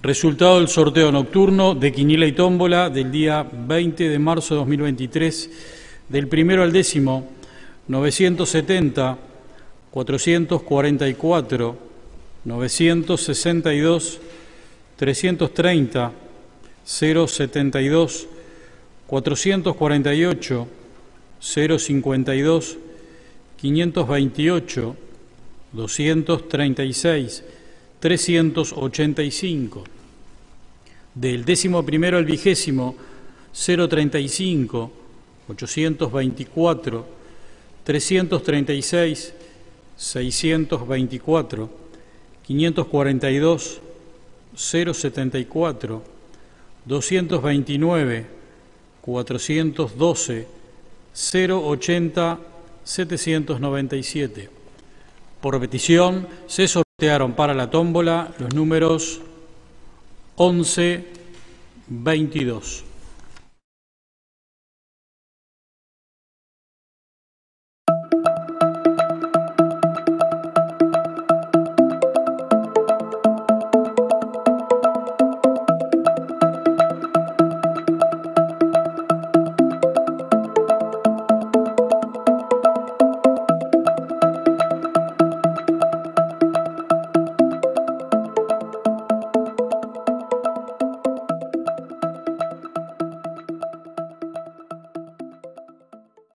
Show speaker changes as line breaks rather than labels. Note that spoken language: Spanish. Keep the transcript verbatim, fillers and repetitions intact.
Resultado del sorteo nocturno de quiniela y tómbola del día veinte de marzo de dos mil veintitrés, del primero al décimo, novecientos setenta, cuatrocientos cuarenta y cuatro, novecientos sesenta y dos, trescientos treinta, cero setenta y dos, cuatrocientos cuarenta y ocho, cero cincuenta y dos, quinientos veintiocho, doscientos treinta y seis, trescientos ochenta y cinco. Del décimo primero al vigésimo, cero treinta y cinco, ochocientos veinticuatro, trescientos treinta y seis, seiscientos veinticuatro, quinientos cuarenta y dos, cero setenta y cuatro, doscientos veintinueve, cuatrocientos doce, cero ochenta, setecientos noventa y siete. Por repetición, se sortearon para la tómbola los números once, veintidós.